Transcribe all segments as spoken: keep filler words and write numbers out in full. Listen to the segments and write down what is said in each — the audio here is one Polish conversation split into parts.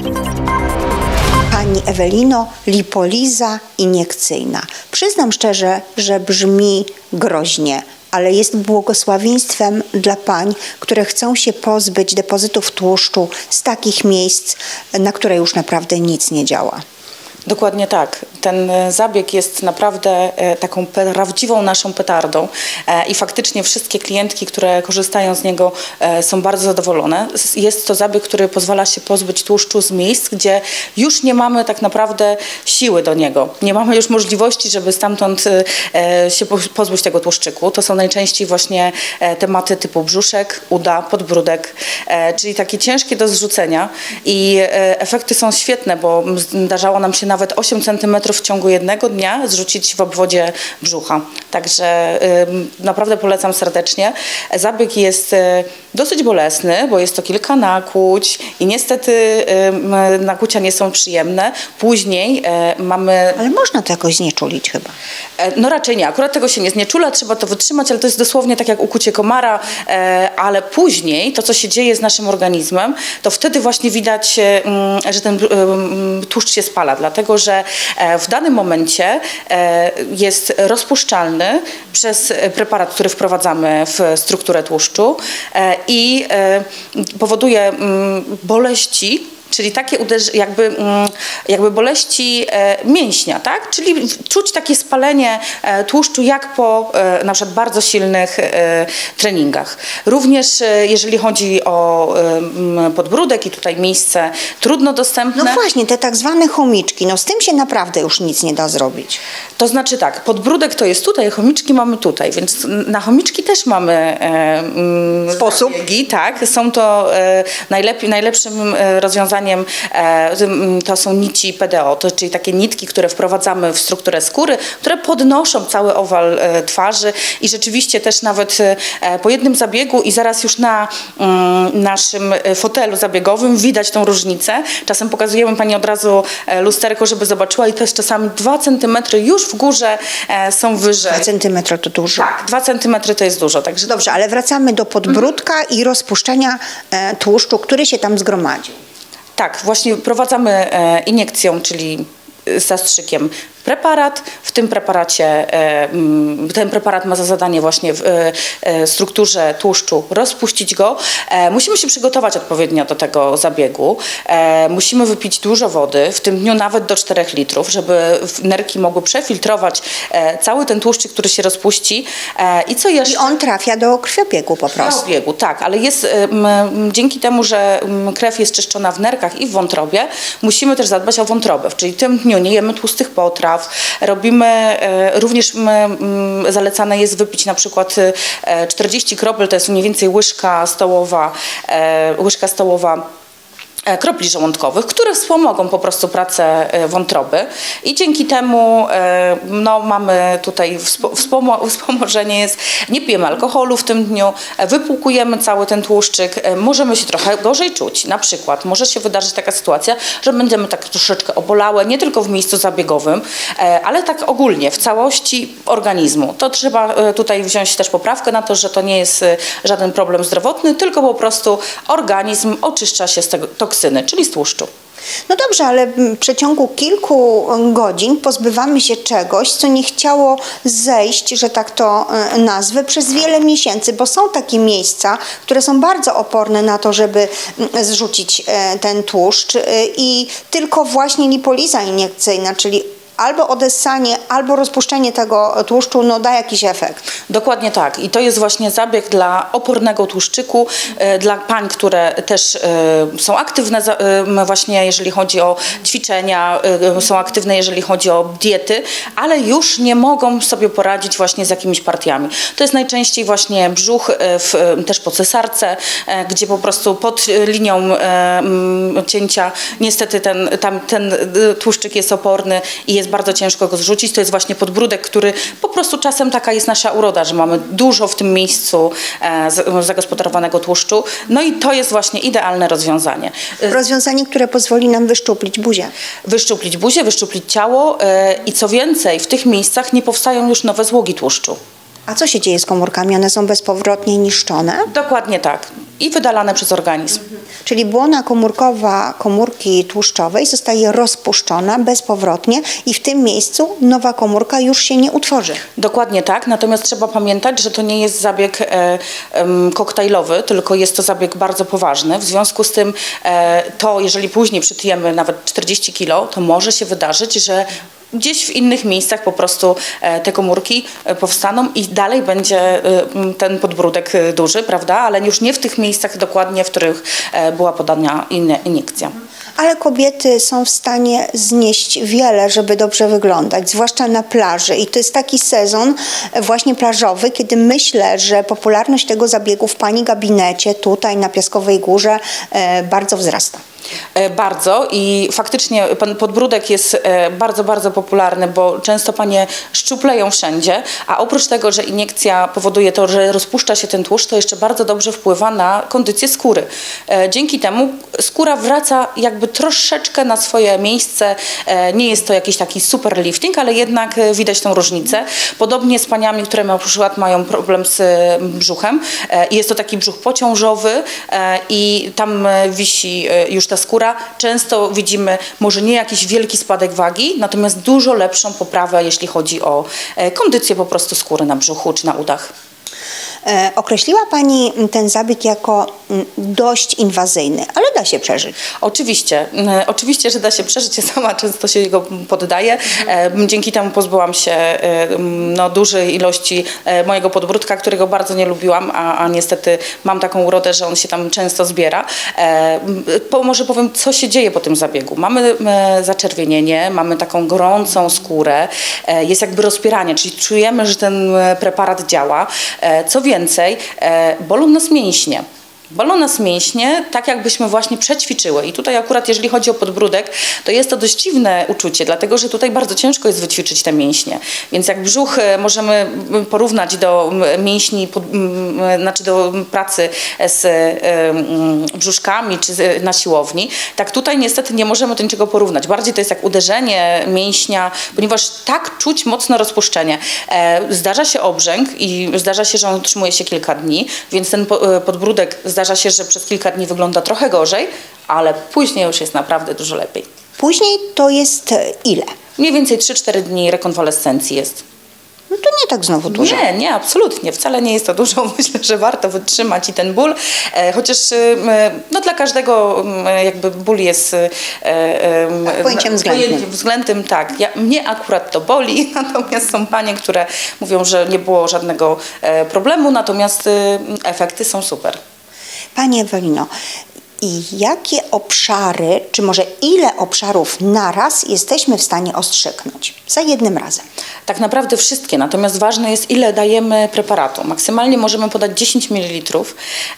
Pani Ewelino, lipoliza iniekcyjna. Przyznam szczerze, że brzmi groźnie, ale jest błogosławieństwem dla pań, które chcą się pozbyć depozytów tłuszczu z takich miejsc, na które już naprawdę nic nie działa. Dokładnie tak. Ten zabieg jest naprawdę taką prawdziwą naszą petardą i faktycznie wszystkie klientki, które korzystają z niego, są bardzo zadowolone. Jest to zabieg, który pozwala się pozbyć tłuszczu z miejsc, gdzie już nie mamy tak naprawdę siły do niego. Nie mamy już możliwości, żeby stamtąd się pozbyć tego tłuszczyku. To są najczęściej właśnie tematy typu brzuszek, uda, podbródek, czyli takie ciężkie do zrzucenia i efekty są świetne, bo zdarzało nam się nawet nawet osiem centymetrów w ciągu jednego dnia zrzucić w obwodzie brzucha. Także y, naprawdę polecam serdecznie. Zabieg jest y, dosyć bolesny, bo jest to kilka nakłuć i niestety y, nakłucia nie są przyjemne. Później y, mamy... Ale można to jakoś znieczulić chyba. No raczej nie. Akurat tego się nie znieczula, trzeba to wytrzymać, ale to jest dosłownie tak jak ukucie komara, y, ale później to, co się dzieje z naszym organizmem, to wtedy właśnie widać, y, że ten y, tłuszcz się spala, dlatego że w danym momencie jest rozpuszczalny przez preparat, który wprowadzamy w strukturę tłuszczu i powoduje boleści, czyli takie uderzenie, jakby, jakby boleści mięśnia, tak? Czyli czuć takie spalenie tłuszczu jak po na przykład bardzo silnych treningach. Również jeżeli chodzi o podbródek i tutaj miejsce trudno dostępne. No właśnie, te tak zwane chomiczki, no z tym się naprawdę już nic nie da zrobić. To znaczy tak, podbródek to jest tutaj, chomiczki mamy tutaj, więc na chomiczki też mamy e, sposób. Zabiegi, tak? Są to e, najlepiej, najlepszym rozwiązaniem to są nici P D O, to, czyli takie nitki, które wprowadzamy w strukturę skóry, które podnoszą cały owal twarzy i rzeczywiście też nawet po jednym zabiegu i zaraz już na naszym fotelu zabiegowym widać tą różnicę. Czasem pokazujemy pani od razu lusterko, żeby zobaczyła i to jest czasami dwa centymetry już w górze są wyżej. dwa centymetry to dużo. Tak, dwa centymetry to jest dużo. Także... Dobrze, ale wracamy do podbródka mm. i rozpuszczenia tłuszczu, który się tam zgromadził. Tak, właśnie wprowadzamy e, iniekcją, czyli zastrzykiem preparat. W tym preparacie, ten preparat ma za zadanie właśnie w strukturze tłuszczu rozpuścić go. Musimy się przygotować odpowiednio do tego zabiegu. Musimy wypić dużo wody, w tym dniu nawet do czterech litrów, żeby nerki mogły przefiltrować cały ten tłuszczyk, który się rozpuści. I co jeszcze? I on trafia do krwiobiegu po prostu. Krwiobiegu, tak, ale jest dzięki temu, że krew jest czyszczona w nerkach i w wątrobie, musimy też zadbać o wątrobę. Czyli w tym dniu nie jemy tłustych potraw. Robimy, również zalecane jest wypić na przykład czterdzieści kropel, to jest mniej więcej łyżka stołowa, łyżka stołowa kropli żołądkowych, które wspomogą po prostu pracę wątroby i dzięki temu no, mamy tutaj wspomo wspomożenie jest, nie pijemy alkoholu w tym dniu, wypłukujemy cały ten tłuszczyk, możemy się trochę gorzej czuć, na przykład może się wydarzyć taka sytuacja, że będziemy tak troszeczkę obolałe, nie tylko w miejscu zabiegowym, ale tak ogólnie, w całości organizmu. To trzeba tutaj wziąć też poprawkę na to, że to nie jest żaden problem zdrowotny, tylko po prostu organizm oczyszcza się z tego toksynu, czyli z tłuszczu. No dobrze, ale w przeciągu kilku godzin pozbywamy się czegoś, co nie chciało zejść, że tak to nazwę, przez wiele miesięcy, bo są takie miejsca, które są bardzo oporne na to, żeby zrzucić ten tłuszcz i tylko właśnie lipoliza iniekcyjna, czyli albo odessanie, albo rozpuszczenie tego tłuszczu no, da jakiś efekt. Dokładnie tak. I to jest właśnie zabieg dla opornego tłuszczyku, e, dla pań, które też e, są aktywne e, właśnie jeżeli chodzi o ćwiczenia, e, są aktywne jeżeli chodzi o diety, ale już nie mogą sobie poradzić właśnie z jakimiś partiami. To jest najczęściej właśnie brzuch, e, w, e, też po cesarce, e, gdzie po prostu pod linią e, cięcia niestety ten, tam, ten tłuszczyk jest oporny i jest bardzo ciężko go zrzucić. To jest właśnie podbródek, który po prostu czasem taka jest nasza uroda, że mamy dużo w tym miejscu e, zagospodarowanego tłuszczu. No i to jest właśnie idealne rozwiązanie. Rozwiązanie, które pozwoli nam wyszczuplić buzię. Wyszczuplić buzię, wyszczuplić ciało e, i co więcej, w tych miejscach nie powstają już nowe złogi tłuszczu. A co się dzieje z komórkami? One są bezpowrotnie niszczone? Dokładnie tak. I wydalane przez organizm. Czyli błona komórkowa komórki tłuszczowej zostaje rozpuszczona bezpowrotnie i w tym miejscu nowa komórka już się nie utworzy. Dokładnie tak, natomiast trzeba pamiętać, że to nie jest zabieg e, e, koktajlowy, tylko jest to zabieg bardzo poważny. W związku z tym e, to, jeżeli później przytyjemy nawet czterdzieści kilo, to może się wydarzyć, że gdzieś w innych miejscach po prostu te komórki powstaną i dalej będzie ten podbródek duży, prawda? Ale już nie w tych miejscach dokładnie, w których była podana iniekcja. Ale kobiety są w stanie znieść wiele, żeby dobrze wyglądać, zwłaszcza na plaży. I to jest taki sezon właśnie plażowy, kiedy myślę, że popularność tego zabiegu w Pani gabinecie, tutaj na Piaskowej Górze, bardzo wzrasta. Bardzo i faktycznie pan podbródek jest bardzo, bardzo popularny, bo często panie szczupleją wszędzie, a oprócz tego, że iniekcja powoduje to, że rozpuszcza się ten tłuszcz, to jeszcze bardzo dobrze wpływa na kondycję skóry. Dzięki temu skóra wraca jakby troszeczkę na swoje miejsce. Nie jest to jakiś taki super lifting, ale jednak widać tą różnicę. Podobnie z paniami, które na przykład mają problem z brzuchem. Jest to taki brzuch pociążowy i tam wisi już ta skóra. Często widzimy może nie jakiś wielki spadek wagi, natomiast dużo lepszą poprawę, jeśli chodzi o kondycję po prostu skóry na brzuchu czy na udach. E, określiła Pani ten zabieg jako dość inwazyjny, ale da się przeżyć. Oczywiście, e, oczywiście, że da się przeżyć. Ja sama często się jego poddaję. E, dzięki temu pozbyłam się e, no, dużej ilości e, mojego podbródka, którego bardzo nie lubiłam, a, a niestety mam taką urodę, że on się tam często zbiera. E, po, może powiem, co się dzieje po tym zabiegu. Mamy e, zaczerwienienie, mamy taką gorącą skórę, e, jest jakby rozpieranie, czyli czujemy, że ten preparat działa. E, co więcej, e, bolą nas mięśnie. Bolą nas mięśnie, tak jakbyśmy właśnie przećwiczyły. I tutaj akurat, jeżeli chodzi o podbródek, to jest to dość dziwne uczucie, dlatego że tutaj bardzo ciężko jest wyćwiczyć te mięśnie. Więc jak brzuch możemy porównać do mięśni, pod, znaczy do pracy z brzuszkami czy na siłowni, tak tutaj niestety nie możemy do niczego porównać. Bardziej to jest jak uderzenie mięśnia, ponieważ tak czuć mocno rozpuszczenie. Zdarza się obrzęk i zdarza się, że on utrzymuje się kilka dni, więc ten podbródek zdarza się, że przez kilka dni wygląda trochę gorzej, ale później już jest naprawdę dużo lepiej. Później to jest ile? Mniej więcej trzy cztery dni rekonwalescencji jest. No to nie tak znowu dużo. Nie, nie, absolutnie. Wcale nie jest to dużo. Myślę, że warto wytrzymać i ten ból. E, chociaż e, no, dla każdego e, jakby ból jest e, tak, pojęciem względnym. Pojęciem względnym, tak. Ja, mnie akurat to boli, natomiast są panie, które mówią, że nie było żadnego e, problemu, natomiast e, efekty są super. Pani Ewelino, i jakie obszary, czy może ile obszarów naraz jesteśmy w stanie ostrzyknąć za jednym razem? Tak naprawdę wszystkie, natomiast ważne jest, ile dajemy preparatu. Maksymalnie możemy podać dziesięć mililitrów,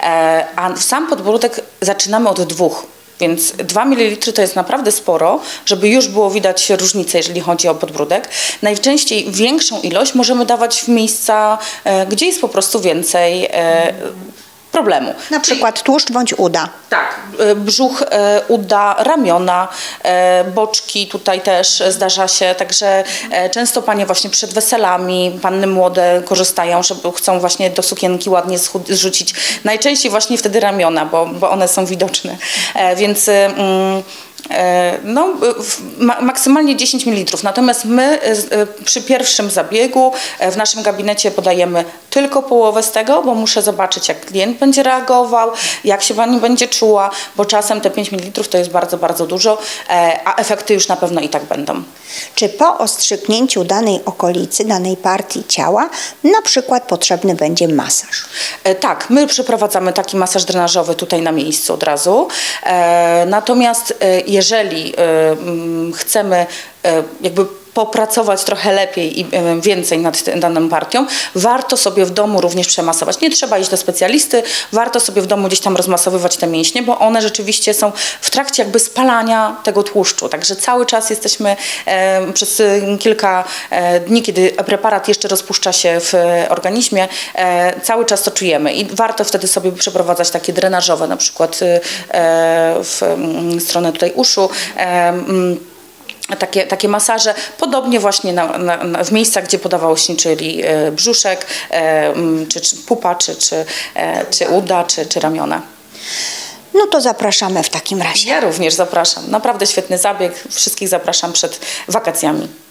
a sam podbródek zaczynamy od dwóch. Więc dwa mililitry to jest naprawdę sporo, żeby już było widać różnicę, jeżeli chodzi o podbródek. Najczęściej większą ilość możemy dawać w miejsca, gdzie jest po prostu więcej problemu. Na przykład tłuszcz bądź uda. Tak, brzuch, uda, ramiona, boczki tutaj też zdarza się, także często panie właśnie przed weselami, panny młode korzystają, żeby chcą właśnie do sukienki ładnie zrzucić. Najczęściej właśnie wtedy ramiona, bo, bo one są widoczne, więc mm, no, maksymalnie dziesięć mililitrów. Natomiast my przy pierwszym zabiegu w naszym gabinecie podajemy tylko połowę z tego, bo muszę zobaczyć, jak klient będzie reagował, jak się pani będzie czuła, bo czasem te pięć mililitrów to jest bardzo, bardzo dużo, a efekty już na pewno i tak będą. Czy po ostrzyknięciu danej okolicy, danej partii ciała na przykład potrzebny będzie masaż? Tak, my przeprowadzamy taki masaż drenażowy tutaj na miejscu od razu. Natomiast jeżeli chcemy jakby popracować trochę lepiej i więcej nad daną partią, warto sobie w domu również przemasować. Nie trzeba iść do specjalisty, warto sobie w domu gdzieś tam rozmasowywać te mięśnie, bo one rzeczywiście są w trakcie jakby spalania tego tłuszczu. Także cały czas jesteśmy e, przez kilka e, dni, kiedy preparat jeszcze rozpuszcza się w organizmie, e, cały czas to czujemy i warto wtedy sobie przeprowadzać takie drenażowe, na przykład e, w stronę tutaj uszu, e, Takie, takie masaże, podobnie właśnie na, na, na, w miejscach, gdzie podawało się, czyli e, brzuszek, e, czy, czy pupa, czy, czy, e, czy uda, czy, czy ramiona. No to zapraszamy w takim razie. Ja również zapraszam. Naprawdę świetny zabieg. Wszystkich zapraszam przed wakacjami.